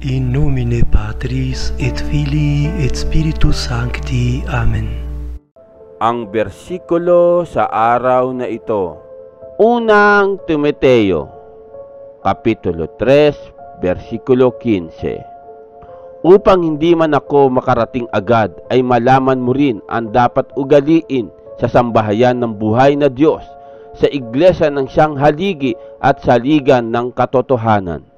In nomine Patris et Filii et Spiritus Sancti. Amen. Ang bersikulo sa araw na ito, unang Timoteo, Kapitulo 3, versikulo 15. Upang hindi man ako makarating agad, ay malaman mo rin ang dapat ugaliin sa sambahayan ng buhay na Diyos, sa iglesia ng siyang haligi at saligan ng katotohanan.